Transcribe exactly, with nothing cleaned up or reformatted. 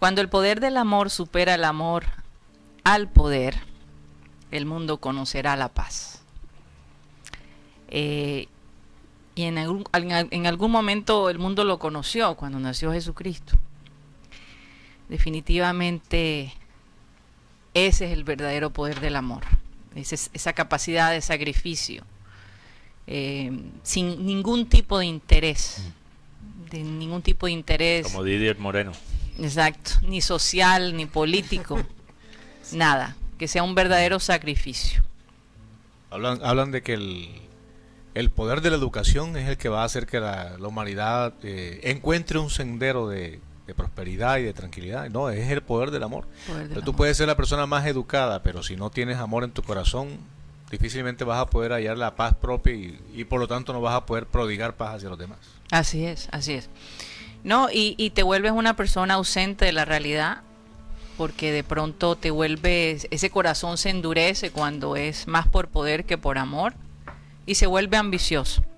Cuando el poder del amor supera el amor al poder, el mundo conocerá la paz. Eh, y en algún, en algún momento el mundo lo conoció cuando nació Jesucristo. Definitivamente ese es el verdadero poder del amor, esa, esa capacidad de sacrificio, eh, sin ningún tipo de interés, de ningún tipo de interés. Como Didier Moreno. Exacto, ni social, ni político, nada, que sea un verdadero sacrificio. Hablan, hablan de que el, el poder de la educación es el que va a hacer que la, la humanidad eh, encuentre un sendero de, de prosperidad y de tranquilidad. No, es el poder del amor. Poder del Pero tú amor. puedes ser la persona más educada, pero si no tienes amor en tu corazón, difícilmente vas a poder hallar la paz propia y, y por lo tanto no vas a poder prodigar paz hacia los demás. Así es, así es. No, y, y te vuelves una persona ausente de la realidad, porque de pronto te vuelves, ese corazón se endurece cuando es más por poder que por amor, y se vuelve ambicioso.